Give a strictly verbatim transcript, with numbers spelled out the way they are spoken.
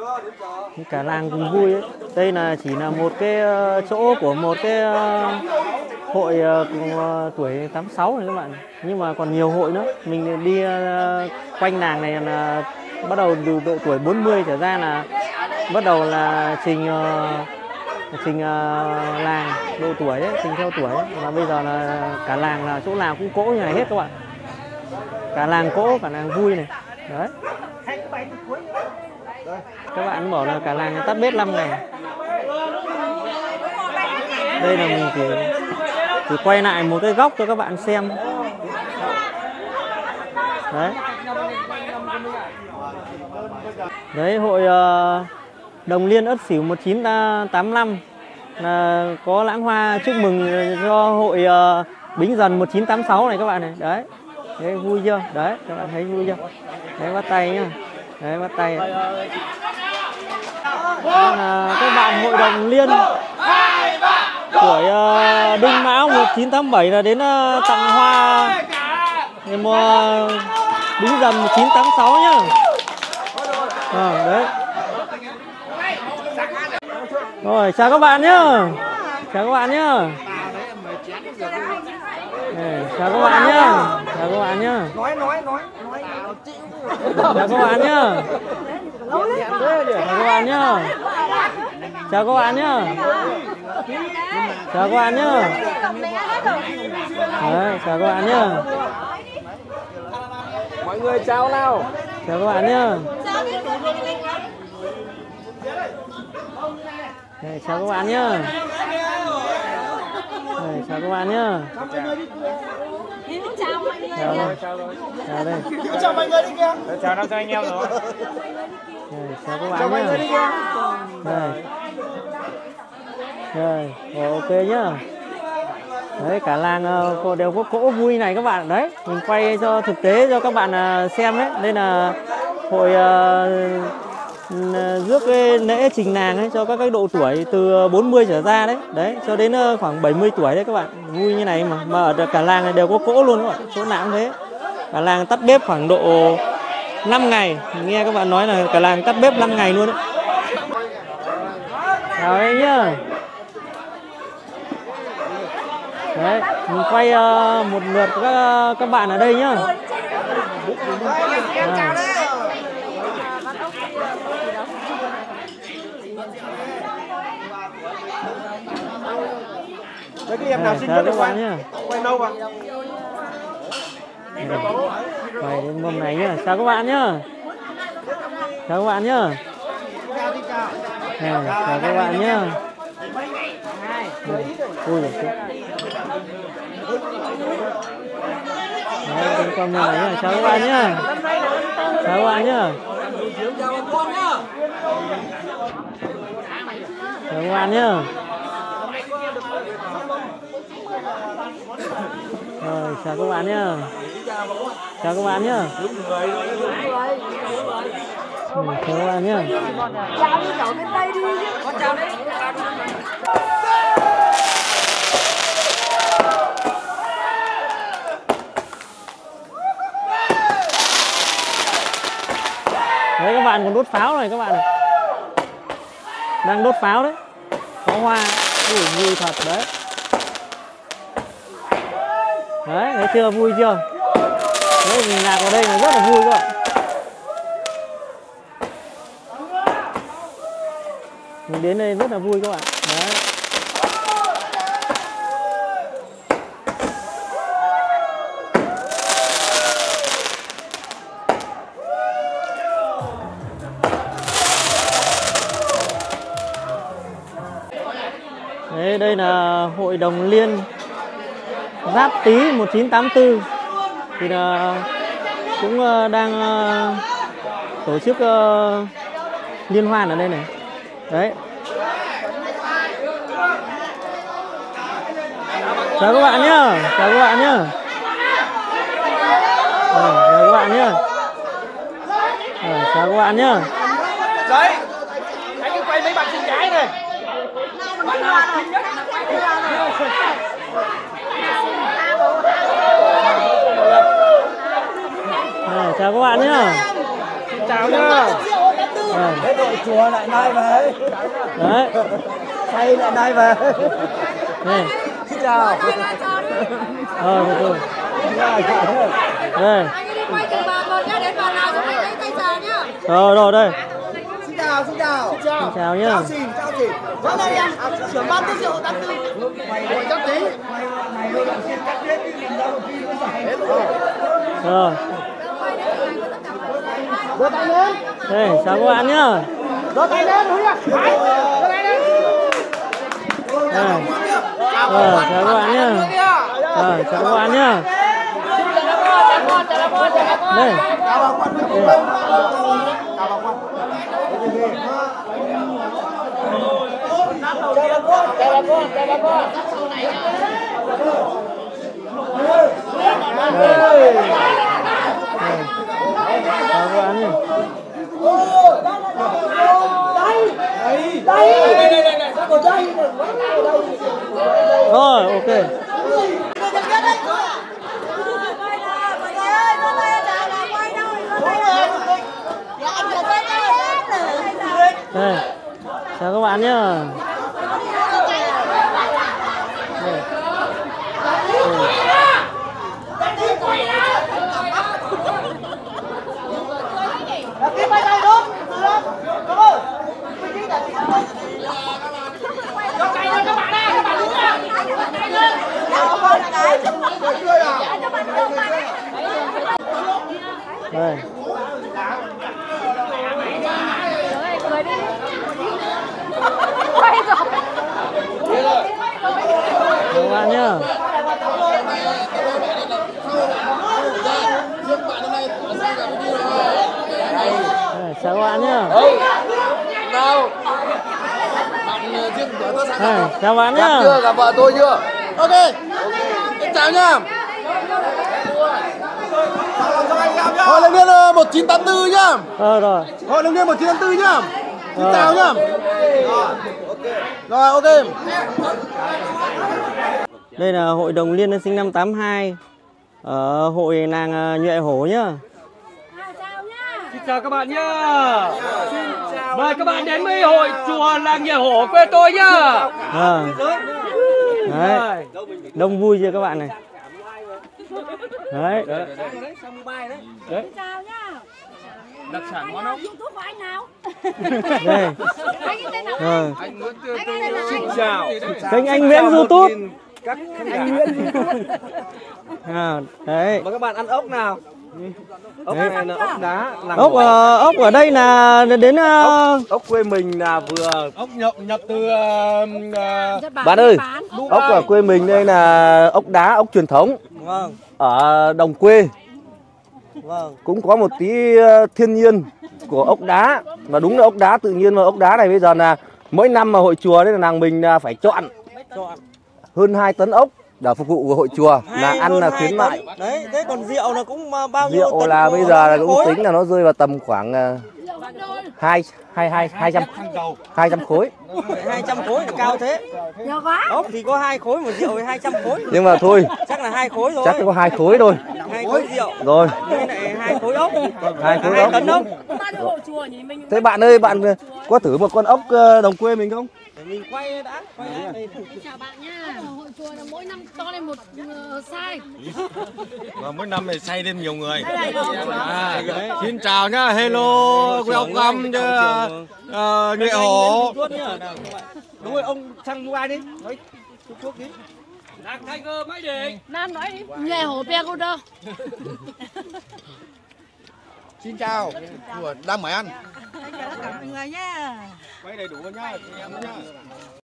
Cả làng cùng vui ấy. Đây là chỉ là một cái chỗ của một cái hội tuổi tám sáu này các bạn, nhưng mà còn nhiều hội nữa. Mình đi quanh làng này là bắt đầu từ độ tuổi bốn mươi trở ra là bắt đầu là trình trình làng độ tuổi ấy, trình theo tuổi ấy. Và bây giờ là cả làng là chỗ nào cũng cỗ như này hết các bạn, cả làng cỗ, cả làng vui này đấy. Các bạn bảo là cả làng tắt bếp năm ngày. Đây là mình chỉ, chỉ quay lại một cái góc cho các bạn xem đấy. Đấy, hội uh, Đồng Liên Ất Sửu một chín tám lăm là có lãng hoa chúc mừng cho hội uh, Bính Dần một chín tám sáu này các bạn này. Đấy, đấy vui chưa? Đấy, các bạn thấy vui chưa? Đấy, bắt tay nhá. Đấy, bắt tay. À, các bạn hội Đồng Liên tuổi uh, Đinh Mão một chín tám bảy là đến uh, tặng hoa ngày mùa Bính Dần một chín tám sáu nhá. À, đấy. Rồi, chào các bạn nhá. Chào các bạn nhá. Đây, chào các bạn nhá. Chào các bạn nhá. Nói nói nói nói. Chào các bạn nhá. Chào các bạn nhá. Chào các bạn nhá. Chào các bạn nhá. Đấy, chào các bạn nhá. Mọi người chào nào. Chào các bạn nhá. Đây, chào các bạn nhá. Đây, chào các bạn nhá. Chào mọi người. Chào đây. Chào đây. Chào mọi người đi kìa. Chào năm cho anh em rồi. Đây, chào các bạn nhá. Đây. Rồi, rồi, ok nhá. Đấy, cả làng đều có cỗ vui này các bạn. Đấy, mình quay cho thực tế cho các bạn xem đấy. Đây là hội uh, rước cái lễ trình làng ấy cho các cái độ tuổi từ bốn mươi trở ra đấy. Đấy, cho đến khoảng bảy mươi tuổi đấy các bạn. Vui như này mà. Mà ở cả làng này đều có cỗ luôn các bạn. Chỗ nào cũng thế. Cả làng tắt bếp khoảng độ năm ngày. Mình nghe các bạn nói là cả làng tắt bếp năm ngày luôn đấy. Chào anh nhá. Đấy, mình quay uh, một lượt các các bạn ở đây nhá. À. Đấy, cái em nào xin các bạn nhá. Quay đâu mà. Quay đến mâm này nhá. Chào các bạn nhá. Chào các bạn nhá. À, chào các bạn nhá. Đây, ui giời. Đấy, đến con này nhá. Chào các bạn nhá. Chào các bạn nhá. Chào các bạn nhá. Rồi, chào các bạn nhá. Chào các bạn nhá. Ừ, chào các bạn nhá. Chào đi cháu bên đây đi chứ. Con chào đấy. Đấy, các bạn còn đốt pháo này các bạn này. Đang đốt pháo đấy. Pháo hoa. Ui, vui thật đấy. Đấy, thấy chưa, vui chưa? Đấy, mình lạc vào đây là rất là vui các bạn. Mình đến đây rất là vui các bạn. Đấy. Đấy, đây là hội Đồng Liên Giáp Tý một chín tám tư thì là cũng đang tổ chức liên hoan ở đây này. Đấy. Chào các bạn nhá. Chào các bạn nhá. Rồi, chào các bạn nhá. Rồi, chào các bạn nhá. Đấy. Anh cứ quay mấy bạn xinh gái này. Bạn nào xinh nhất? À, chào các bạn nhá. Chào nhá. À, Vâng. Thế đội chùa lại nay về. Đấy. Say lại nay về. Đây. Xin chào. Ờ, được rồi. Đây. Anh đi quay từng bàn một nhá, đến bàn nào chúng mình đánh tay già nhá. Rồi rồi đây. Xin chào, xin chào. Xin chào. Xin chào nhá. Chào xin, chào chị. Vâng đây em, trưởng ban tiết rượu tám tư. Ngồi chắc tí. Này hơi làm xin cắt tiết đi làm ra một phim mới giải hết rồi. Rồi. Đưa tay lên. Đây, chào các bạn nhá. Đưa tay lên, Húi ạ. Đưa tay lên. Đây. Rồi, chào các bạn nhá. Rồi, chào các bạn nhá. Đây. Chào bà Quân. Chào bà Quân. Chào bà Quân. Chào bà Quân, chào bà Quân. Chào các bạn nhá. Đây, đây, đây, đây, đây, đây. Rồi, ok. Đây. Chào các bạn nhá. Đây. Tiếp bay đây đúng. Đúng rồi. Cho cây lên các bạn ơi, các bạn đứng ra. Cây lên. Đây. Cười đi. Quay rồi. Chào các bạn nhá. Đây, chào các bạn nhá. Nào. Bạn riêng của tôi sẵn Đây, chào bạn nhá. gặp chưa, gặp vợ tôi chưa? Ok. Em chào nhá. Hội liên viên một chín tám tư nhá. Ờ rồi. Hội liên viên một chín tám tư nhá. Xin Rồi. chào nhá. Rồi ok. Đây là hội đồng liên an sinh năm tám hai ở hội làng Nhuệ Hổ nhá. Xin chào các bạn nhá. Mời các bạn đến với hội chùa làng Nhuệ Hổ quê tôi nhá. À. Đấy. Đông vui chưa các bạn này. Đấy. Đấy. Chào nhá. Đặc sản món ốc. YouTube của anh nào? Đây. Anh cái tên nào? Rồi. Anh cái tên nào? Xin chào. Kênh anh Nguyễn YouTube. Các khán giả. À, đấy. Mời các bạn ăn ốc nào. Ốc Đấy. này là ốc đá. Làng Ốc Hổ. ờ, ốc ở đây là đến ờ, Ốc quê mình là vừa ốc nhập nhập từ uh, Bạn ơi, ốc ở quê mình đây là ốc đá, ốc truyền thống. vâng. Ở đồng quê Vâng. cũng có một tí ờ, thiên nhiên của ốc đá. Và đúng là ốc đá tự nhiên, mà ốc đá này bây giờ là mỗi năm mà hội chùa đấy là làng mình là phải chọn Chọn. hơn hai tấn ốc để phục vụ của hội chùa, là Hai- ăn hơn là hai khuyến tấn. mại. Đấy, thế còn rượu là cũng ờ, bao nhiêu Rượu tấn là của bây giờ là cũng khối? tính là nó rơi vào tầm khoảng ờ, hai hai hai hai trăm hai trăm khối. hai trăm khối thì cao thế. Nhiều quá. Ốc thì có hai khối, một rượu thì hai trăm khối. Nhưng mà thôi, Chắc là hai khối thôi. chắc có hai khối thôi. Hai khối rượu. Rồi, Với lại hai khối ốc. hai khối Hai ốc. tấn ốc. Bao nhiêu hộ chùa nhỉ mình? Thế bạn ơi, bạn có thử một con ốc ờ, đồng quê mình không? Để mình quay đã, quay đã. Đây. Chào bạn nha. Hội chùa là mỗi năm to lên một uh, size. và mỗi năm này say thêm nhiều người. Đây này, À, xin chào nhá, hello, welcome cho uh, Nhuệ Hổ. Đúng rồi, ông sang Dubai đi. Nói Trung Quốc đi. Lạc Tiger máy định. Nam nói đi. Nhuệ Hổ Pegudo. Xin chào, đang mời ăn. Chào tất cả mọi người nha. Quay đầy đủ nhá, chị em nhá.